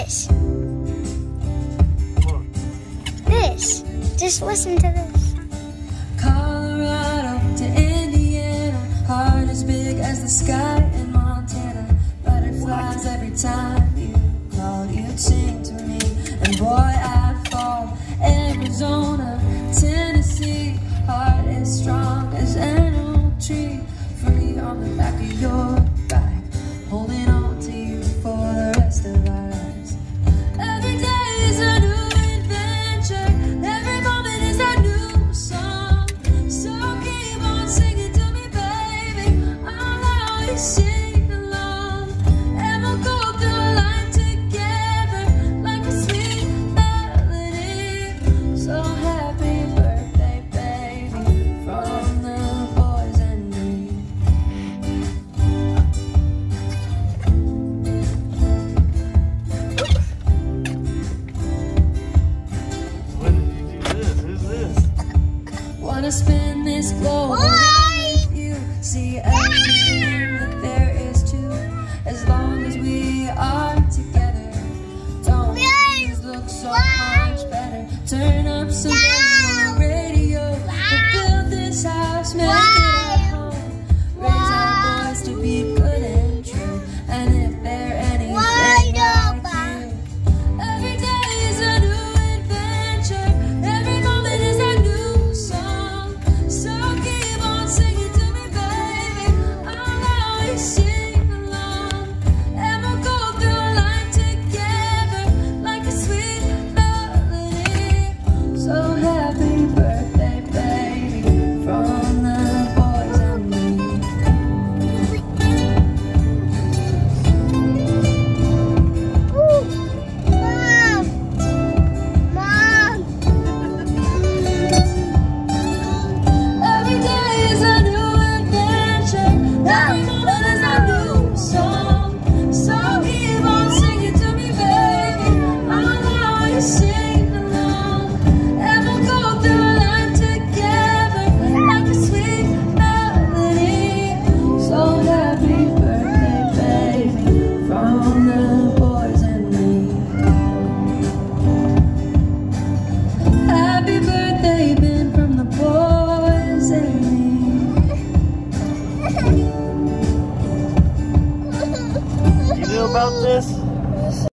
this. This. Just listen to this. Colorado to Indiana, heart as big as the sky in Montana. Butterflies every time you called, you'd sing to me. And boy, I fall. Arizona, Tennessee.